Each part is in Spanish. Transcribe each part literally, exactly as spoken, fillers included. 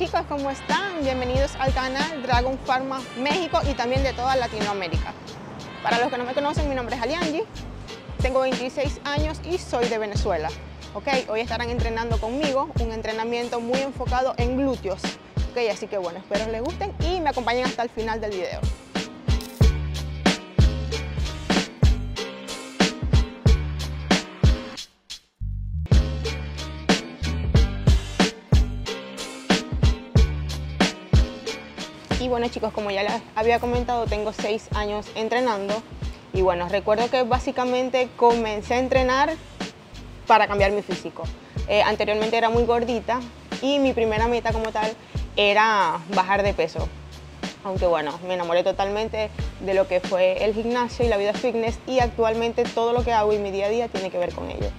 chicos, ¿cómo están? Bienvenidos al canal Dragon Pharma México y también de toda Latinoamérica. Para los que no me conocen, mi nombre es Aliangi, tengo veintiséis años y soy de Venezuela. Okay, hoy estarán entrenando conmigo, un entrenamiento muy enfocado en glúteos. Okay, así que bueno, espero les gusten y me acompañen hasta el final del video. Y bueno chicos, como ya les había comentado, tengo seis años entrenando y bueno, recuerdo que básicamente comencé a entrenar para cambiar mi físico. Eh, anteriormente era muy gordita y mi primera meta como tal era bajar de peso. Aunque bueno, me enamoré totalmente de lo que fue el gimnasio y la vida fitness y actualmente todo lo que hago y mi día a día tiene que ver con ello.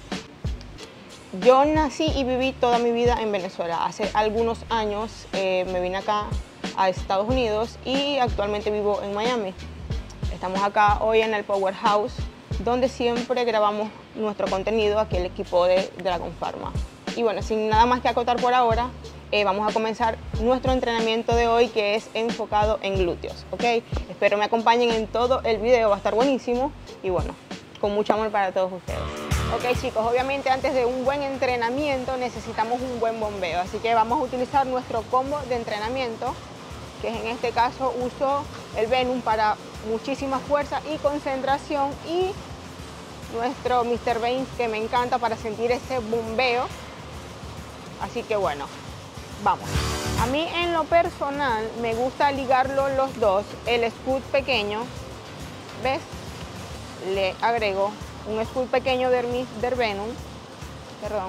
Yo nací y viví toda mi vida en Venezuela. Hace algunos años eh, me vine acá a Estados Unidos y actualmente vivo en Miami. Estamos acá hoy en el Powerhouse, donde siempre grabamos nuestro contenido, aquí el equipo de Dragon Pharma. Y bueno, sin nada más que acotar por ahora, eh, vamos a comenzar nuestro entrenamiento de hoy, que es enfocado en glúteos, ¿ok? Espero me acompañen en todo el video, va a estar buenísimo y bueno, con mucho amor para todos ustedes. Ok chicos, obviamente antes de un buen entrenamiento necesitamos un buen bombeo, así que vamos a utilizar nuestro combo de entrenamiento, que en este caso uso el Venom para muchísima fuerza y concentración y nuestro míster Veins, que me encanta para sentir ese bombeo. Así que bueno, vamos. A mí en lo personal me gusta ligarlo los dos, el scoop pequeño, ¿ves? Le agrego un scoop pequeño del míster Venom, perdón,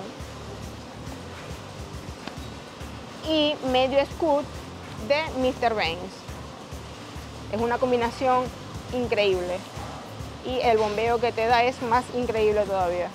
y medio scoop de míster Veins. Es una combinación increíble y el bombeo que te da es más increíble todavía.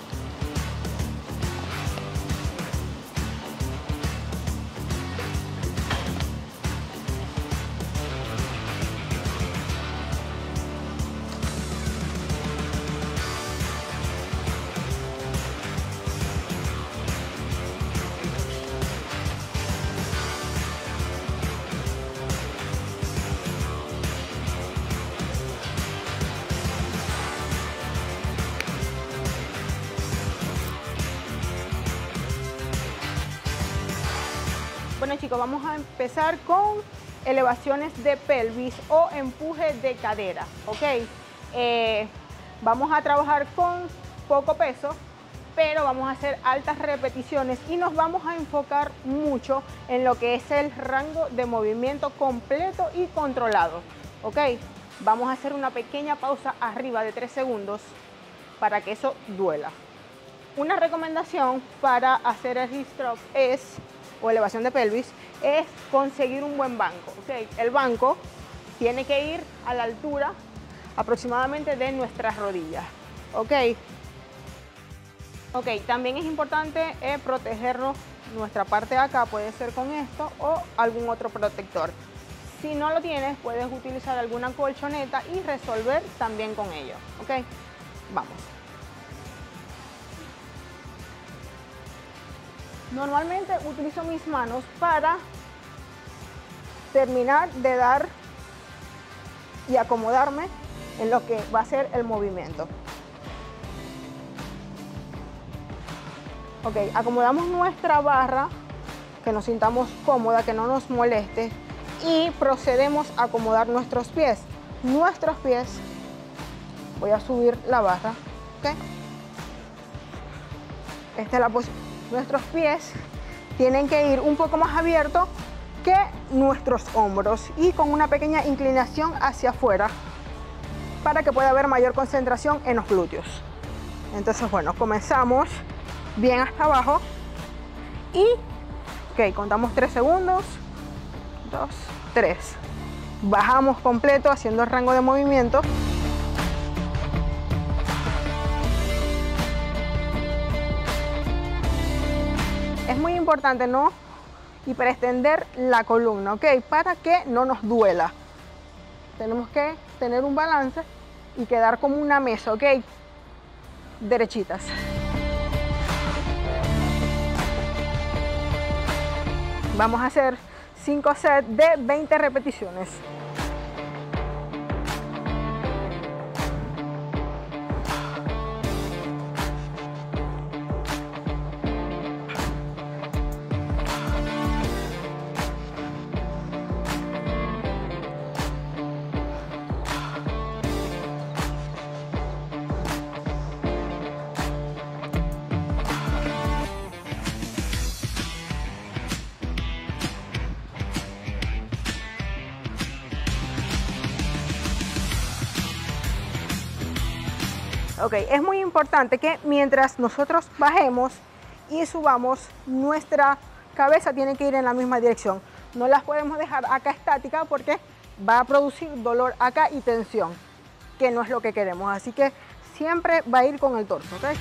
Bueno chicos, vamos a empezar con elevaciones de pelvis o empuje de cadera, ¿ok? Eh, vamos a trabajar con poco peso, pero vamos a hacer altas repeticiones y nos vamos a enfocar mucho en lo que es el rango de movimiento completo y controlado, ¿ok? Vamos a hacer una pequeña pausa arriba de tres segundos para que eso duela. Una recomendación para hacer el hip thrust es o elevación de pelvis es conseguir un buen banco, ¿okay? El banco tiene que ir a la altura aproximadamente de nuestras rodillas, ¿ok? Ok, también es importante eh, protegernos nuestra parte de acá, puede ser con esto o algún otro protector. Si no lo tienes, puedes utilizar alguna colchoneta y resolver también con ello, ¿ok? Vamos. Normalmente utilizo mis manos para terminar de dar y acomodarme en lo que va a ser el movimiento. Ok, acomodamos nuestra barra, que nos sintamos cómoda, que no nos moleste, y procedemos a acomodar nuestros pies. Nuestros pies, voy a subir la barra, ok. Esta es la posición. Nuestros pies tienen que ir un poco más abiertos que nuestros hombros y con una pequeña inclinación hacia afuera para que pueda haber mayor concentración en los glúteos. Entonces, bueno, comenzamos bien hasta abajo y, ok, contamos tres segundos, dos, tres. Bajamos completo haciendo el rango de movimiento. Es muy importante no hiperextender la columna, ¿ok? Para que no nos duela. Tenemos que tener un balance y quedar como una mesa, ¿ok? Derechitas. Vamos a hacer cinco sets de veinte repeticiones. Ok, es muy importante que mientras nosotros bajemos y subamos, nuestra cabeza tiene que ir en la misma dirección. No las podemos dejar acá estática porque va a producir dolor acá y tensión, que no es lo que queremos. Así que siempre va a ir con el torso, ¿ok?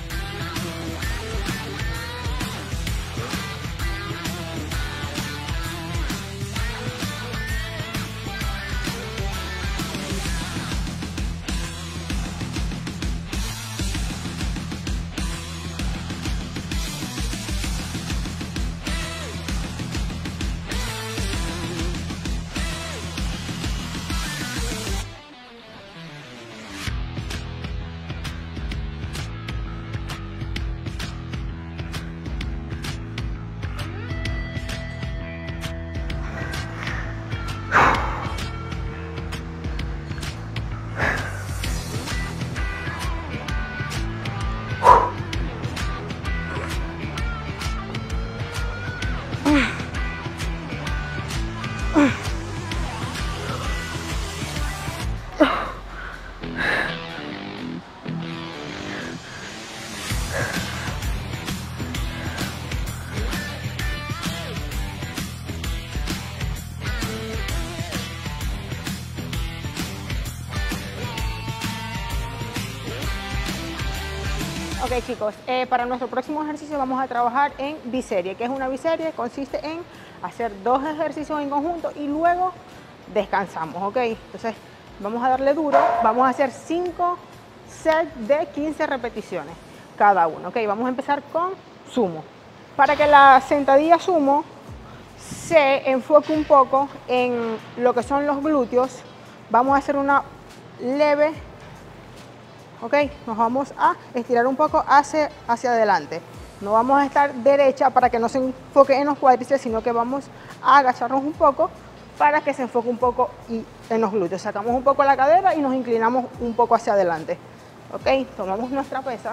Ok chicos, eh, para nuestro próximo ejercicio vamos a trabajar en biserie. ¿Qué es una biserie? Consiste en hacer dos ejercicios en conjunto y luego descansamos, ok. Entonces vamos a darle duro, vamos a hacer cinco sets de quince repeticiones cada uno, ok. Vamos a empezar con sumo. Para que la sentadilla sumo se enfoque un poco en lo que son los glúteos, vamos a hacer una leve, ok, nos vamos a estirar un poco hacia, hacia adelante. No vamos a estar derecha para que no se enfoque en los cuádriceps, sino que vamos a agacharnos un poco para que se enfoque un poco y en los glúteos. Sacamos un poco la cadera y nos inclinamos un poco hacia adelante. Ok, tomamos nuestra pesa.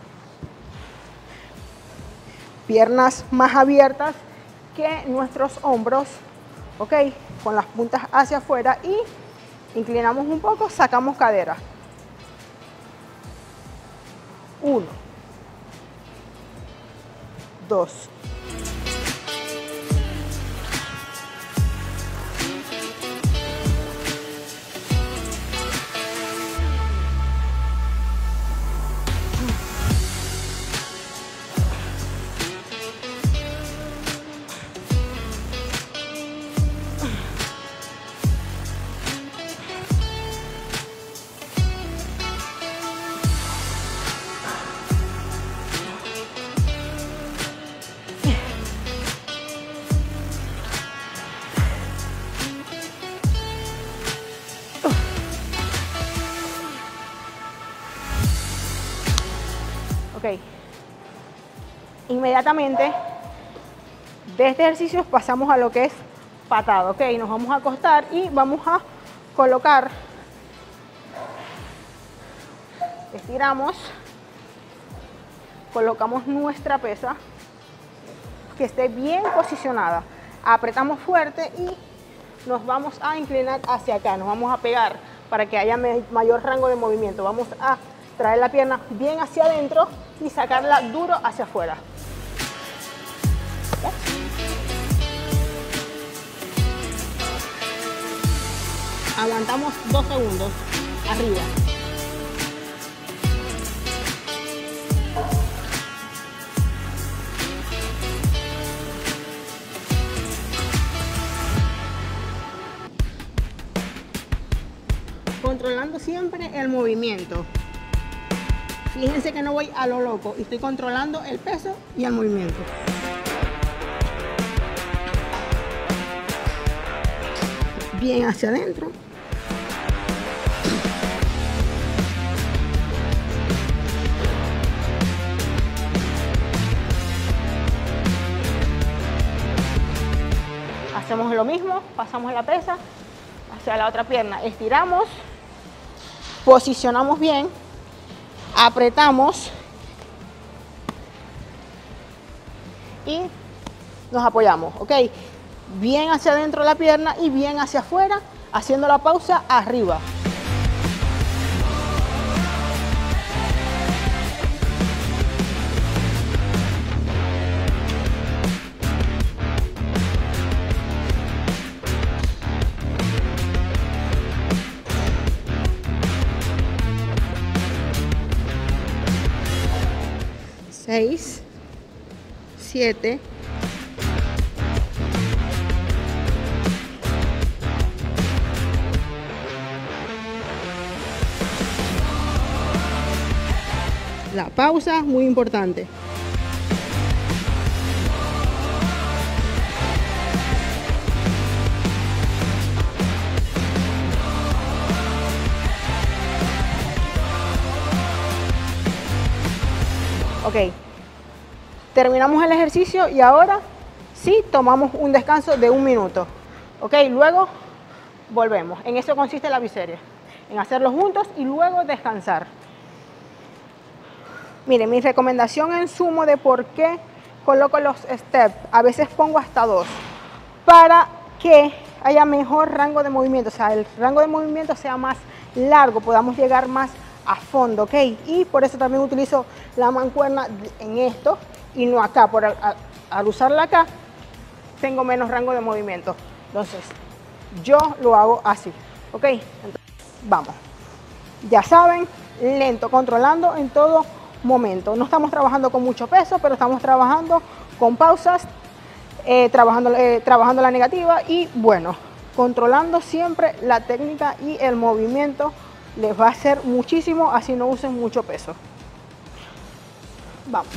Piernas más abiertas que nuestros hombros, ok, con las puntas hacia afuera y inclinamos un poco, sacamos cadera. Uno, dos, ok. Inmediatamente de este ejercicio pasamos a lo que es patada, ok. Nos vamos a acostar y vamos a colocar, estiramos, colocamos nuestra pesa que esté bien posicionada, apretamos fuerte y nos vamos a inclinar hacia acá, nos vamos a pegar para que haya mayor rango de movimiento. Vamos a traer la pierna bien hacia adentro y sacarla duro hacia afuera. Aguantamos dos segundos arriba. Controlando siempre el movimiento. Fíjense que no voy a lo loco y estoy controlando el peso y el movimiento. bien hacia adentro. Hacemos lo mismo, pasamos la pesa hacia la otra pierna, estiramos, posicionamos bien, apretamos y nos apoyamos, ¿ok? Bien hacia adentro la pierna y bien hacia afuera, haciendo la pausa arriba. Seis, siete, la pausa, muy importante. Ok, terminamos el ejercicio y ahora sí tomamos un descanso de un minuto. Ok, luego volvemos. En eso consiste la biseria, en hacerlos juntos y luego descansar. Miren, mi recomendación en sumo de por qué coloco los steps, a veces pongo hasta dos, para que haya mejor rango de movimiento, o sea, el rango de movimiento sea más largo, podamos llegar más a fondo, ¿ok? Y por eso también utilizo la mancuerna en esto y no acá. Por al, al usarla acá, tengo menos rango de movimiento. Entonces, yo lo hago así, ¿ok? Entonces, vamos. Ya saben, lento, controlando en todo momento. No estamos trabajando con mucho peso, pero estamos trabajando con pausas, eh, trabajando, eh, trabajando la negativa y, bueno, controlando siempre la técnica y el movimiento. Les va a hacer muchísimo, así no usen mucho peso. Vamos.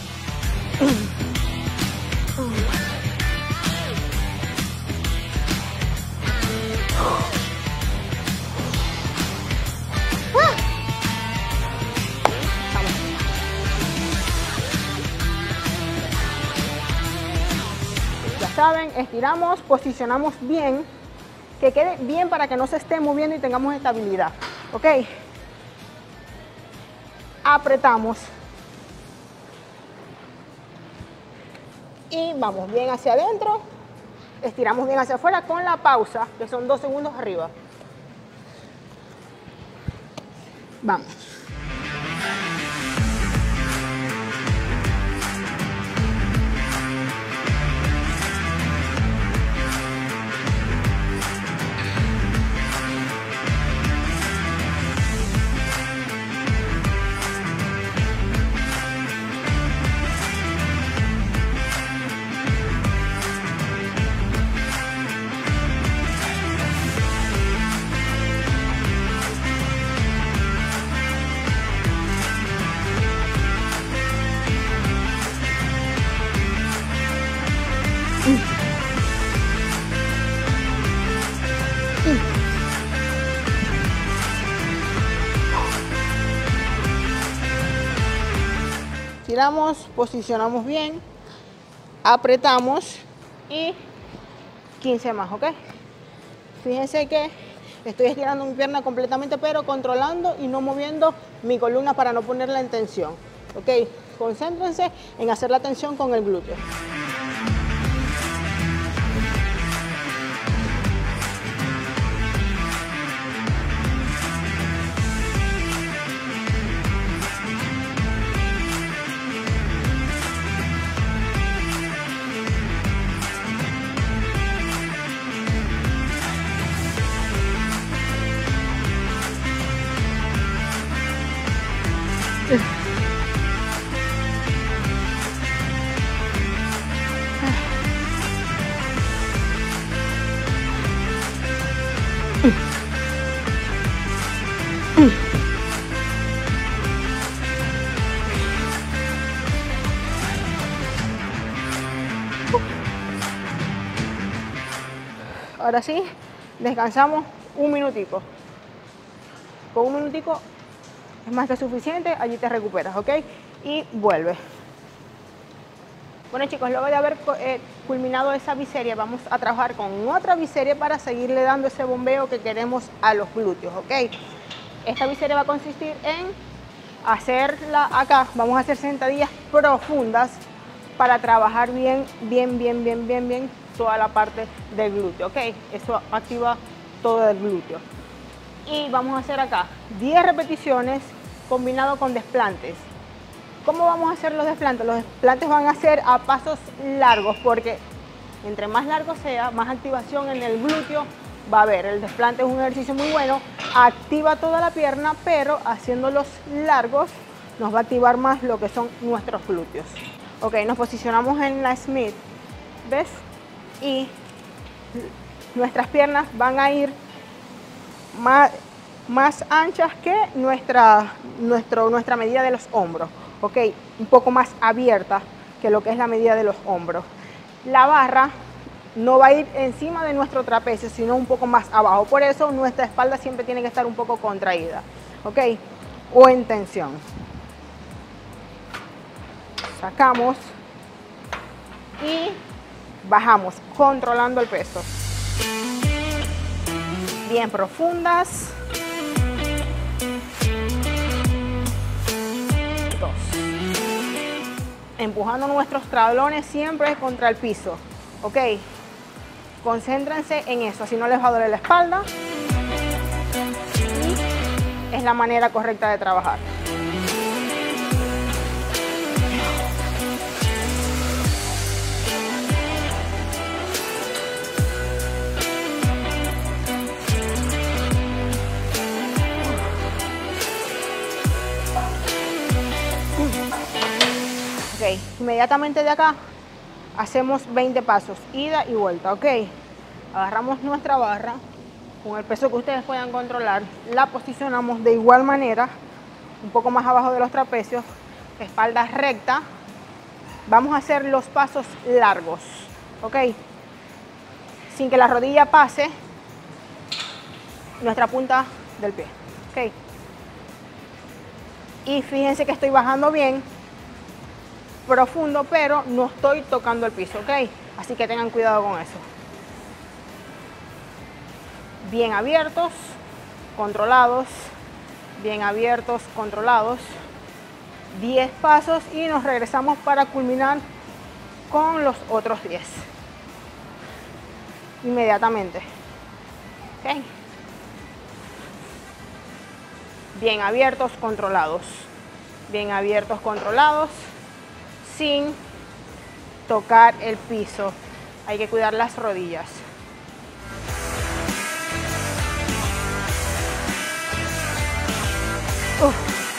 Ya saben, estiramos, posicionamos bien, que quede bien para que no se esté moviendo y tengamos estabilidad. Ok, apretamos y vamos bien hacia adentro, estiramos bien hacia afuera con la pausa, que son dos segundos arriba. Vamos. Tiramos, posicionamos bien, apretamos y quince más, ¿ok? Fíjense que estoy estirando mi pierna completamente, pero controlando y no moviendo mi columna para no ponerla en tensión, ¿ok? Concéntrense en hacer la tensión con el glúteo. Ahora sí, descansamos un minutico. Con un minutico es más que suficiente, allí te recuperas, ¿ok? Y vuelve. Bueno chicos, luego de haber eh, culminado esa biseria, vamos a trabajar con otra biseria para seguirle dando ese bombeo que queremos a los glúteos, ¿ok? Esta biseria va a consistir en hacerla acá, vamos a hacer sentadillas profundas para trabajar bien, bien, bien, bien, bien, bien toda la parte del glúteo, ¿ok? Eso activa todo el glúteo. Y vamos a hacer acá diez repeticiones combinado con desplantes. ¿Cómo vamos a hacer los desplantes? Los desplantes van a ser a pasos largos porque entre más largo sea, más activación en el glúteo va a haber. El desplante es un ejercicio muy bueno, activa toda la pierna, pero haciéndolos largos nos va a activar más lo que son nuestros glúteos. Ok, nos posicionamos en la Smith, ¿ves? Y nuestras piernas van a ir más, más anchas que nuestra, nuestro, nuestra medida de los hombros. Ok, un poco más abierta que lo que es la medida de los hombros. La barra no va a ir encima de nuestro trapecio, sino un poco más abajo. Por eso nuestra espalda siempre tiene que estar un poco contraída, ok, o en tensión. Sacamos y bajamos, controlando el peso. Bien profundas. Dos. Empujando nuestros tablones siempre contra el piso, ok. Concéntrense en eso, así no les va a doler la espalda. Y es la manera correcta de trabajar. Ok, inmediatamente de acá hacemos veinte pasos, ida y vuelta, ok. Agarramos nuestra barra con el peso que ustedes puedan controlar, la posicionamos de igual manera, un poco más abajo de los trapecios, espalda recta. Vamos a hacer los pasos largos, ok, sin que la rodilla pase nuestra punta del pie, ok. Y fíjense que estoy bajando bien profundo, pero no estoy tocando el piso, ok. Así que tengan cuidado con eso. Bien abiertos, controlados, bien abiertos, controlados. diez pasos y nos regresamos para culminar con los otros diez. Inmediatamente. Ok. Bien abiertos, controlados. Bien abiertos, controlados. Sin tocar el piso. Hay que cuidar las rodillas. Uh.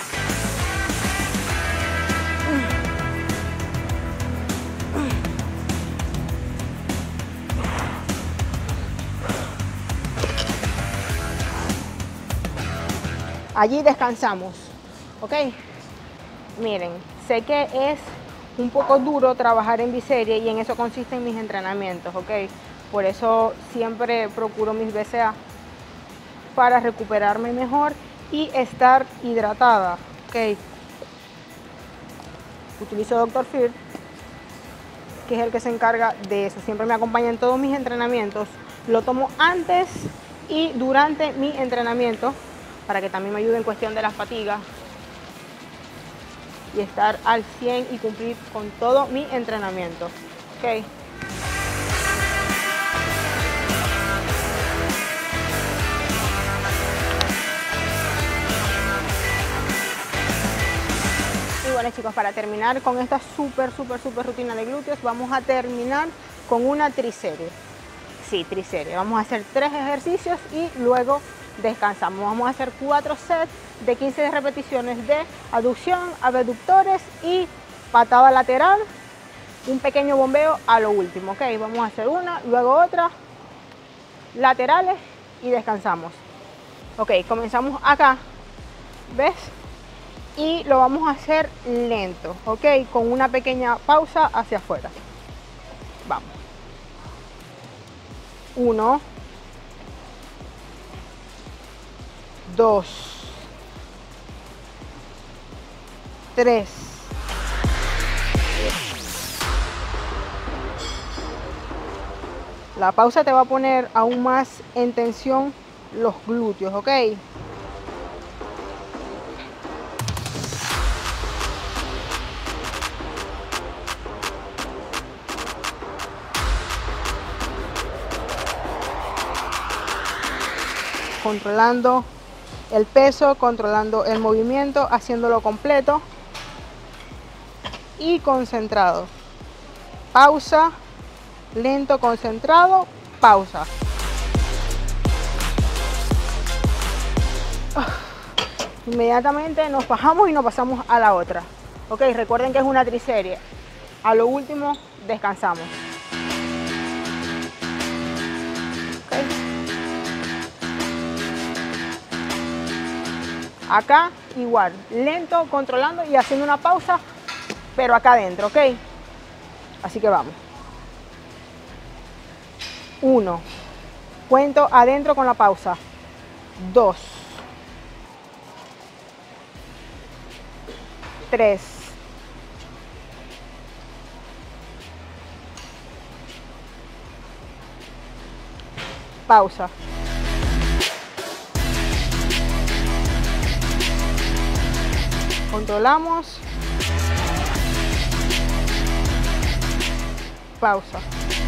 Allí descansamos, ok. Miren, sé que es un poco duro trabajar en biseria y en eso consisten mis entrenamientos, ok. Por eso siempre procuro mis B C A para recuperarme mejor y estar hidratada, ok. Utilizo doctor Fear, que es el que se encarga de eso. Siempre me acompaña en todos mis entrenamientos. Lo tomo antes y durante mi entrenamiento para que también me ayude en cuestión de la fatiga y estar al cien y cumplir con todo mi entrenamiento, ok. Y bueno chicos, para terminar con esta súper, súper, súper rutina de glúteos, vamos a terminar con una triserie. Sí, triserie. Vamos a hacer tres ejercicios y luego descansamos. Vamos a hacer cuatro sets de quince repeticiones de aducción, abductores y patada lateral. Un pequeño bombeo a lo último, ok. Vamos a hacer una, luego otra, laterales y descansamos. Ok, comenzamos acá, ¿ves? Y lo vamos a hacer lento, ok, con una pequeña pausa hacia afuera. Vamos. Uno, dos, tres, la pausa te va a poner aún más en tensión los glúteos, ¿ok? Controlando el peso, controlando el movimiento, haciéndolo completo y concentrado. Pausa, lento, concentrado, pausa. Inmediatamente nos bajamos y nos pasamos a la otra. Ok, recuerden que es una triserie. A lo último descansamos. Okay. Acá igual, lento, controlando y haciendo una pausa, pero acá adentro, ok. Así que vamos. Uno. Cuento adentro con la pausa. Dos. Tres. Pausa. Controlamos. Pausa.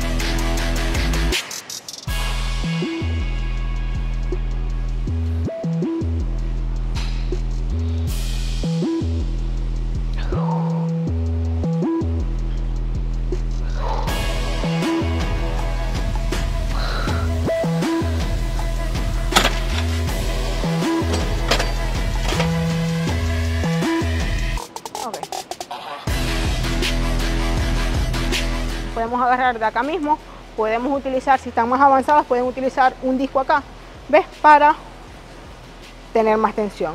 Podemos agarrar de acá mismo, podemos utilizar, si están más avanzadas, pueden utilizar un disco acá, ¿ves? Para tener más tensión.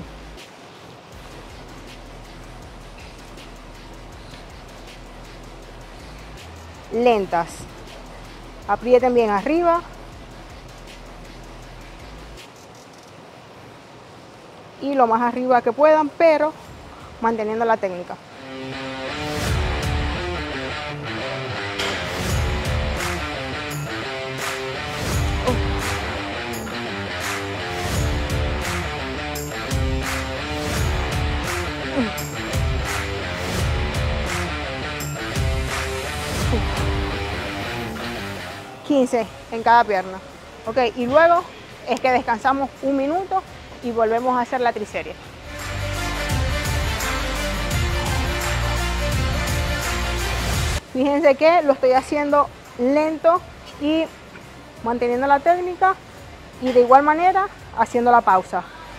Lentas. Aprieten bien arriba. Y lo más arriba que puedan, pero manteniendo la técnica. quince en cada pierna. Ok, y luego es que descansamos un minuto y volvemos a hacer la triserie. Fíjense que lo estoy haciendo lento y manteniendo la técnica, y de igual manera haciendo la pausa.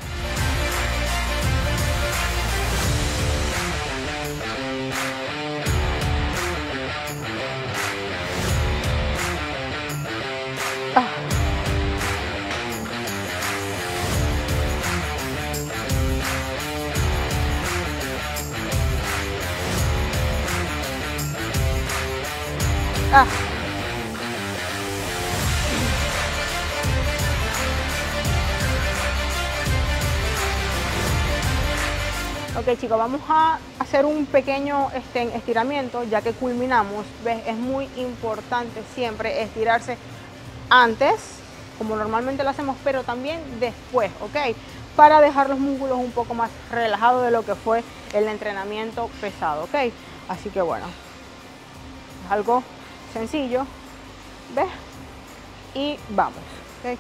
Ah. Ok chicos, vamos a hacer un pequeño este, estiramiento ya que culminamos. ¿Ves? Es muy importante siempre estirarse antes, como normalmente lo hacemos, pero también después, ¿ok? Para dejar los músculos un poco más relajados de lo que fue el entrenamiento pesado, ¿ok? Así que bueno, es algo sencillo, ¿ves? Y vamos, ¿ok?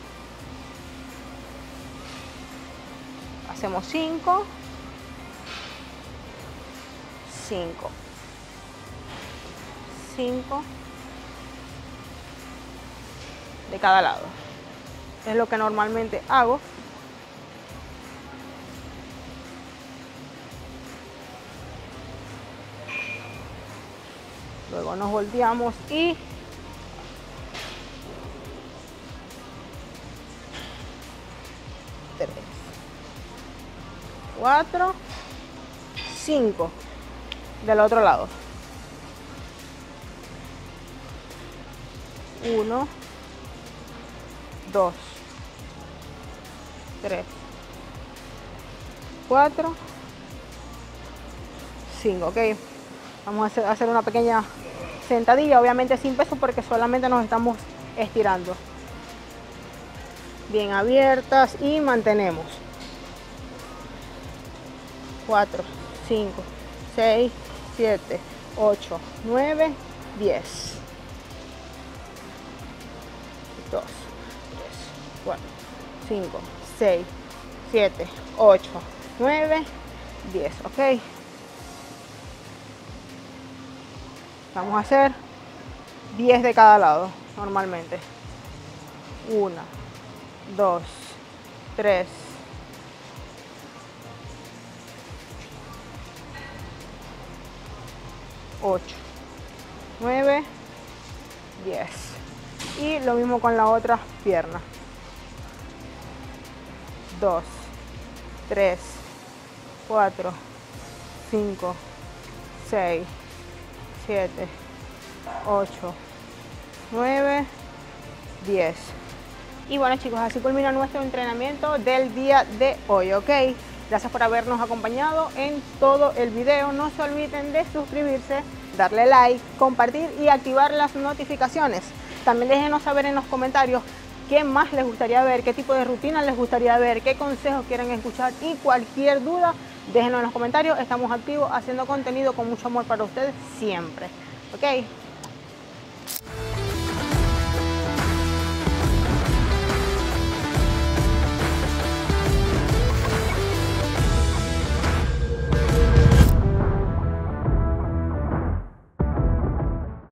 Hacemos cinco, cinco, cinco de cada lado. Es lo que normalmente hago. Luego nos volteamos y tres, cuatro, cinco del otro lado. Uno, dos, tres, cuatro, cinco, ok. Vamos a hacer, a hacer una pequeña sentadilla, obviamente sin peso porque solamente nos estamos estirando. Bien abiertas y mantenemos. cuatro, cinco, seis, siete, ocho, nueve, diez. dos, tres, cuatro, cinco, seis, siete, ocho, nueve, diez, ok. Vamos a hacer diez de cada lado normalmente. uno, dos, tres, ocho, nueve, diez. Y lo mismo con la otra pierna. dos, tres, cuatro, cinco, seis, siete, ocho, nueve, diez. Y bueno chicos, así culmina nuestro entrenamiento del día de hoy, ok. Gracias por habernos acompañado en todo el video. No se olviden de suscribirse, darle like, compartir y activar las notificaciones. También déjenos saber en los comentarios qué más les gustaría ver, qué tipo de rutina les gustaría ver, qué consejos quieren escuchar y cualquier duda, déjenlo en los comentarios. Estamos activos haciendo contenido con mucho amor para ustedes siempre, ok.